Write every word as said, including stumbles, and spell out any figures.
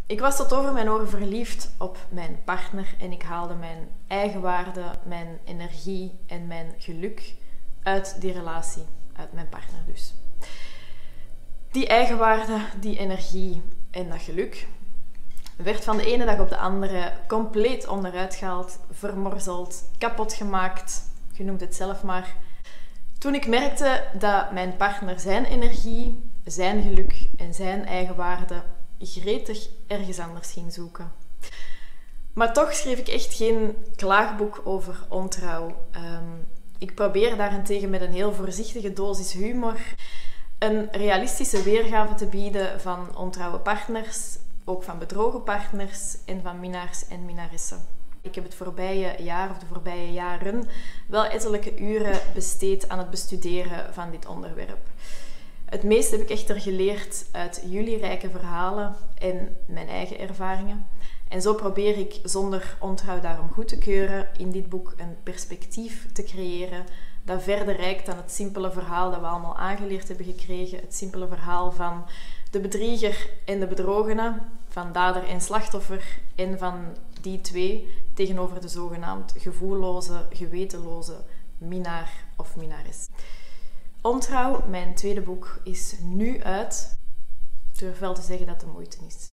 Ik was tot over mijn oren verliefd op mijn partner en ik haalde mijn eigenwaarde, mijn energie en mijn geluk uit die relatie, uit mijn partner dus. Die eigenwaarde, die energie en dat geluk werd van de ene dag op de andere compleet onderuit gehaald, vermorzeld, kapot gemaakt, je noemt het zelf maar. Toen ik merkte dat mijn partner zijn energie, zijn geluk en zijn eigenwaarde gretig ergens anders ging zoeken. Maar toch schreef ik echt geen klaagboek over ontrouw. Um, ik probeer daarentegen met een heel voorzichtige dosis humor een realistische weergave te bieden van ontrouwe partners, ook van bedrogen partners en van minnaars en minnaressen. Ik heb het voorbije jaar of de voorbije jaren wel ettelijke uren besteed aan het bestuderen van dit onderwerp. Het meeste heb ik echter geleerd uit jullie rijke verhalen en mijn eigen ervaringen. En zo probeer ik zonder ontrouw daarom goed te keuren in dit boek een perspectief te creëren dat verder reikt dan het simpele verhaal dat we allemaal aangeleerd hebben gekregen. Het simpele verhaal van de bedrieger en de bedrogene, van dader en slachtoffer en van die twee tegenover de zogenaamd gevoelloze, gewetenloze minnaar of minnares. Ontrouw, mijn tweede boek, is nu uit. Ik durf wel te zeggen dat het de moeite is.